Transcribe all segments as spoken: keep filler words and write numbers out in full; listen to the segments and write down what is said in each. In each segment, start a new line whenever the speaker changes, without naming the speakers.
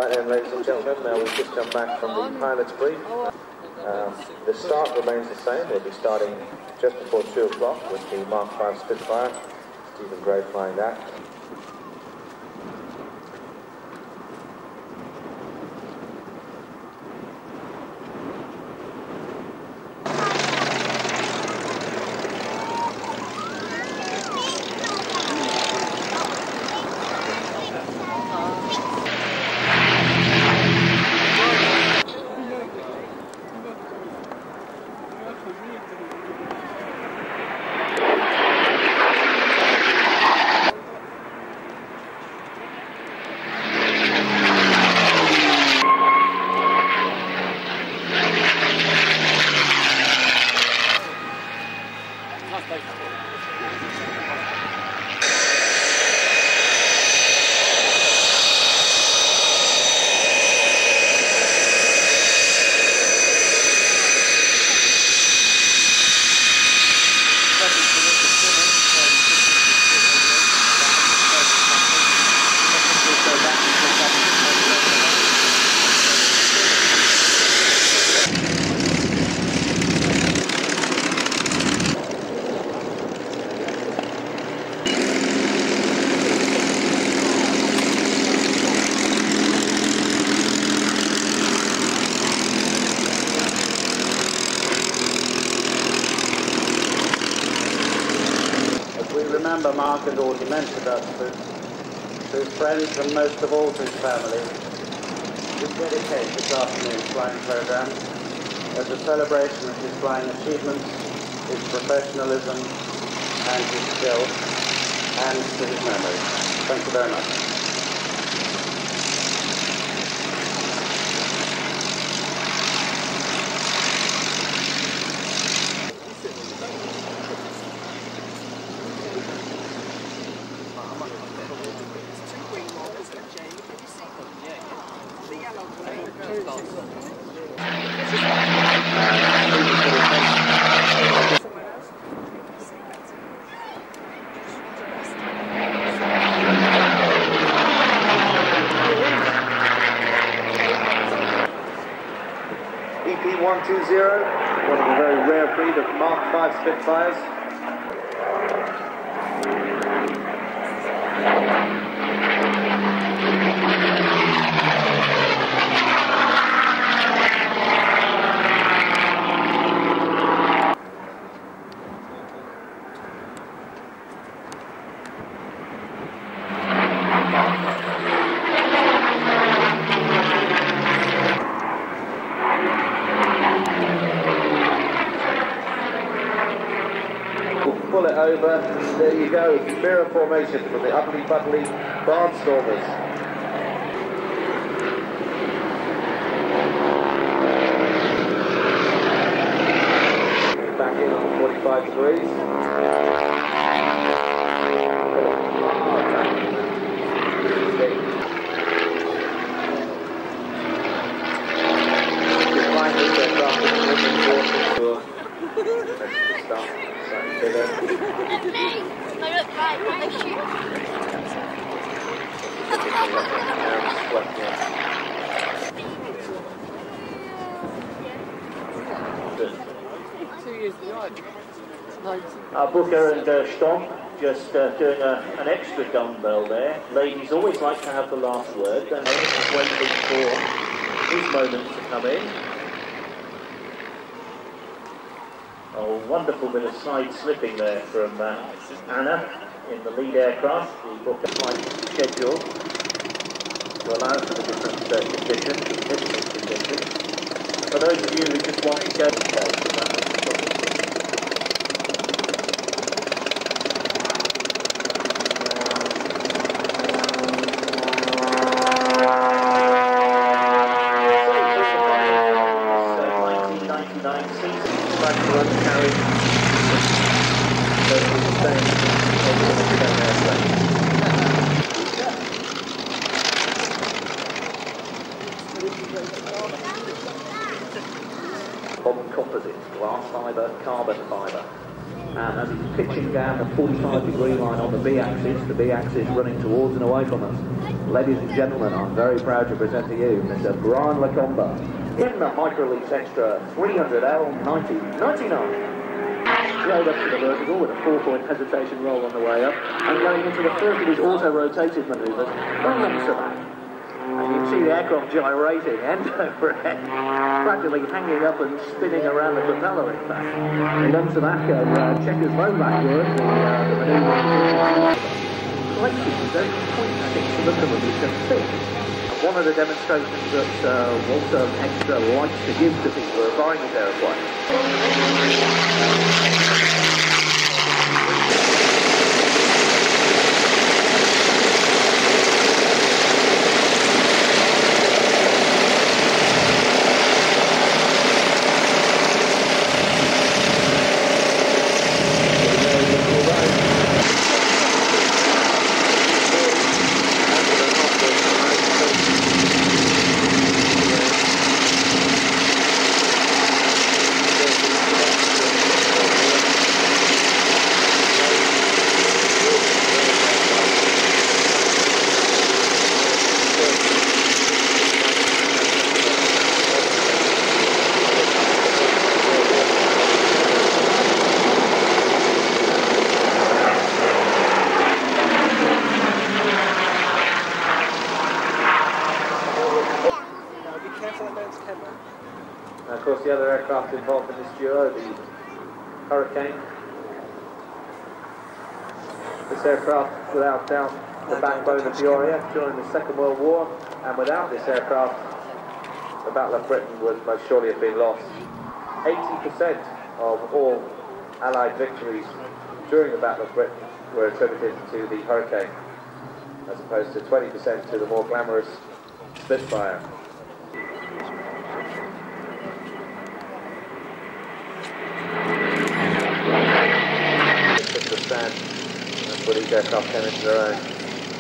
Right then, ladies and gentlemen, now we've just come back from the pilot's brief. Um, the start remains the same. We'll be starting just before two o'clock with the Mark five Spitfire. Stephen Gray flying that.
Remember, Mark had already mentioned us to, to his friends and most of all to his family. We dedicate this afternoon's flying program as a celebration of his flying achievements, his professionalism and his skill, and to his memory. Thank you very much.
E P one two zero, one of a very rare breed of Mark five Spitfires. Pull it over, there you go, mirror formation from the Ugly Butley Barnstormers. Back in on forty-five degrees. Just find this aircraft in the water.
They look right, when they shoot.
Two years behind.
Our Booker and uh, Stomp just uh, doing a, an extra dumbbell there. Ladies always like to have the last word, and they're just waiting for his moment to come in. A wonderful bit of side slipping there from uh, Anna in the lead aircraft. The Booker flight schedule to allow for the different uh, conditions, different conditions. For those of you who just want to go to that, Composites, glass fibre, carbon fibre. And as he's pitching down the forty-five degree line on the B-axis, the B-axis running towards and away from us. Ladies and gentlemen, I'm very proud to present to you Mister Brian Lacombe in the Microlease Extra three hundred L ninety ninety-nine. Rode up to the vertical with a four-point hesitation roll on the way up, and going into the first of his auto-rotated manoeuvres, a limps back. And you can see the aircraft gyrating end over end, gradually hanging up and spinning around the propeller, in fact. Lomsabaka uh, checkers low backward, the, uh, the manoeuvre collecting very point, I think, to look at them, is a fit. One of the demonstrations that uh, Walter Extra likes to give to people who are buying his aeroplane. And of course the other aircraft involved in this duo, the Hurricane. This aircraft, without doubt, the backbone of the R A F during the Second World War, and without this aircraft, the Battle of Britain would most surely have been lost. eighty percent of all Allied victories during the Battle of Britain were attributed to the Hurricane, as opposed to twenty percent to the more glamorous Spitfire. Took the stand, and that's where these aircraft came into their own.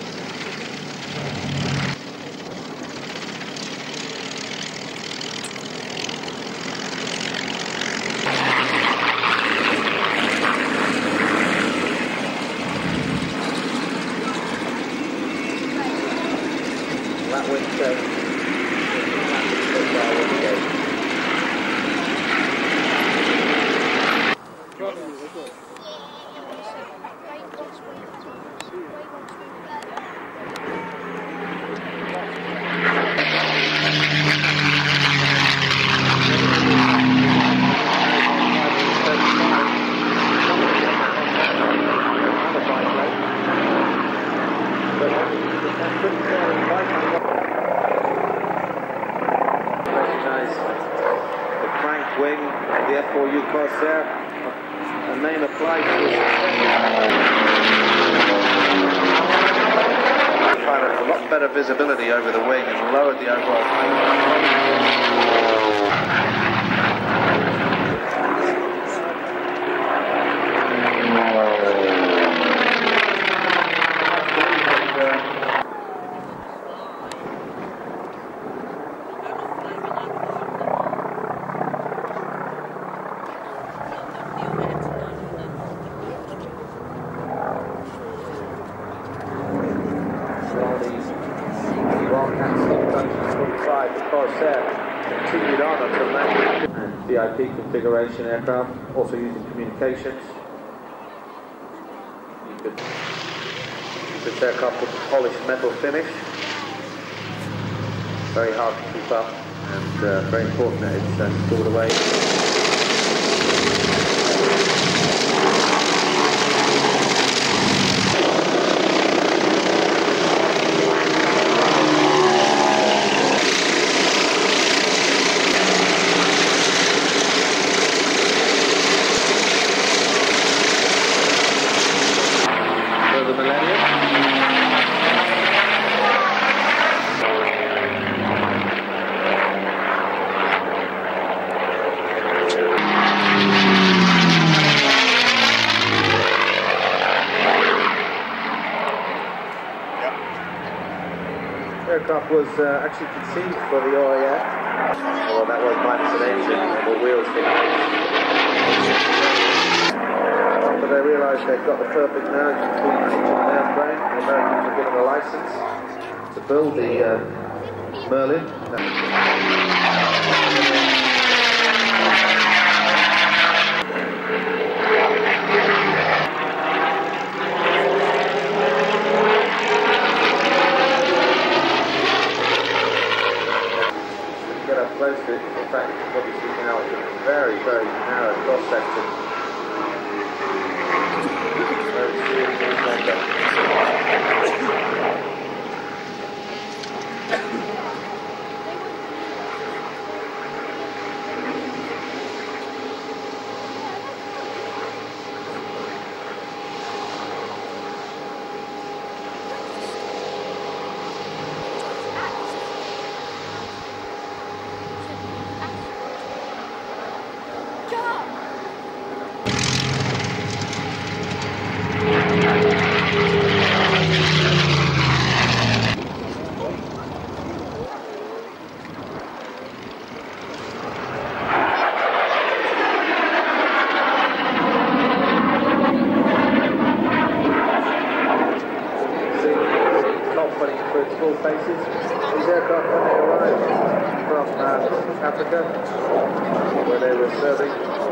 That wind change is the classic Spitfire wind gauge. Wing, the F four U Corsair, a name applied to it. A lot better visibility over the wing and lowered the overall height. The Corsair continued on until landing, and V I P configuration aircraft, also using communications. You could use this aircraft with a polished metal finish. Very hard to keep up, and uh, very important that it's uh, stored away. The aircraft was uh, actually conceived for the R A F. Well, that was minus an engine and the wheels for the
like they've got the perfect marriage between engine and airframe. The Americans were given a license to build the uh, Merlin. Get up close to it. In fact, what you see now is a very, very narrow cross section. Very seriously center. Full faces. These aircraft, when they arrived from uh, Africa, where they were serving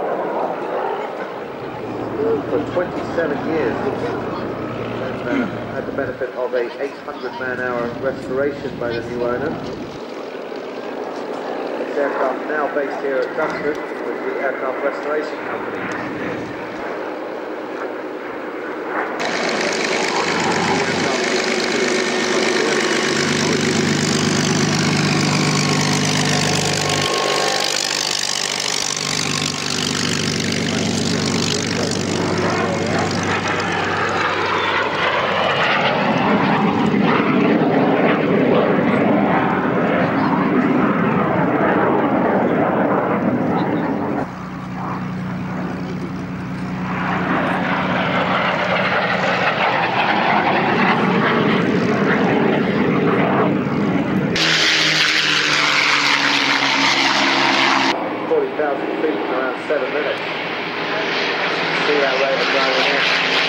for twenty-seven years, and uh, had the benefit of a eight hundred man hour restoration by the new owner. This aircraft now based here at Duxford with the Aircraft Restoration Company. forty thousand feet in around seven minutes. See that rate of driving in.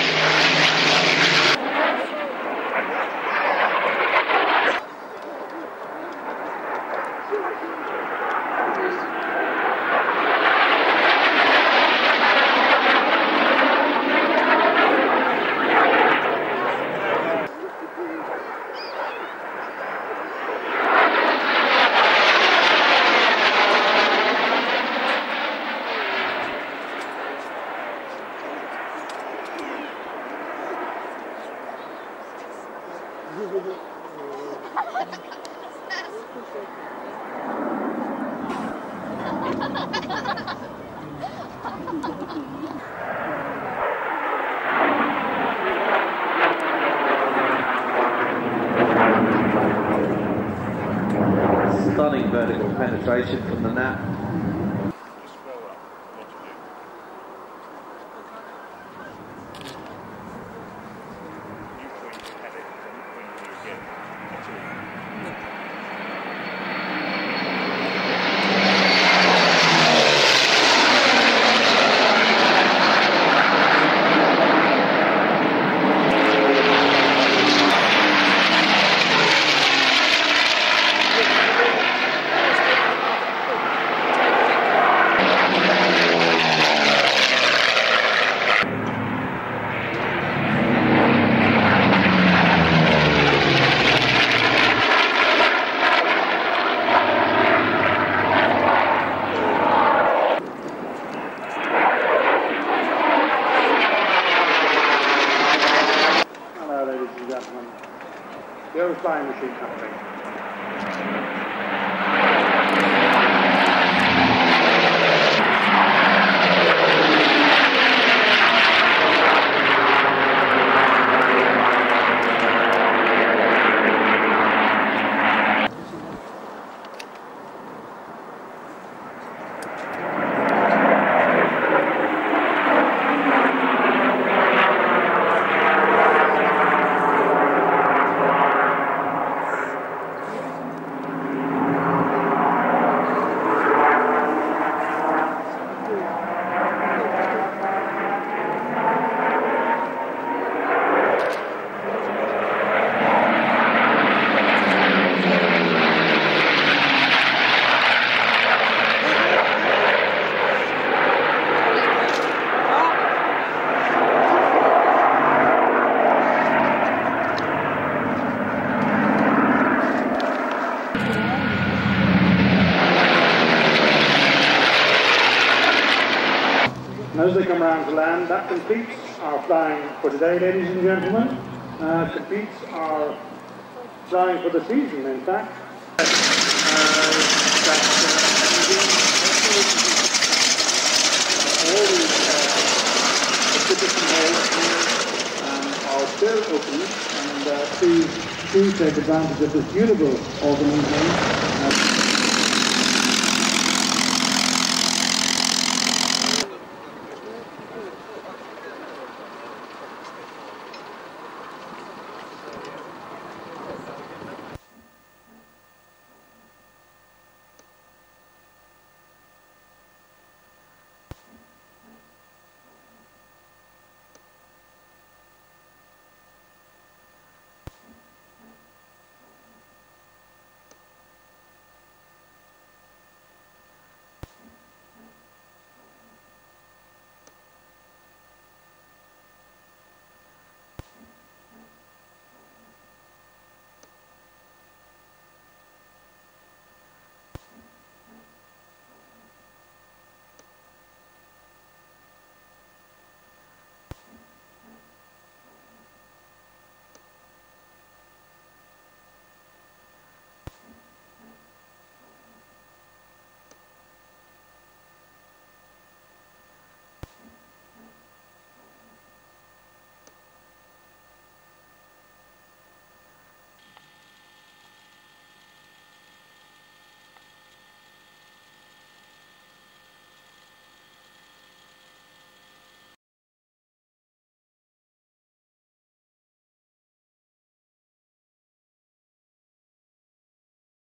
Stunning vertical penetration from the N A P.
The Old Flying Machine Company.
to come around to land. That completes our flying for today, ladies and gentlemen. Uh, completes our flying for the season, in fact. Uh, that, uh, all the uh, exhibition halls here um, are still open, and uh, please, please take advantage of this beautiful autumn evening. Uh,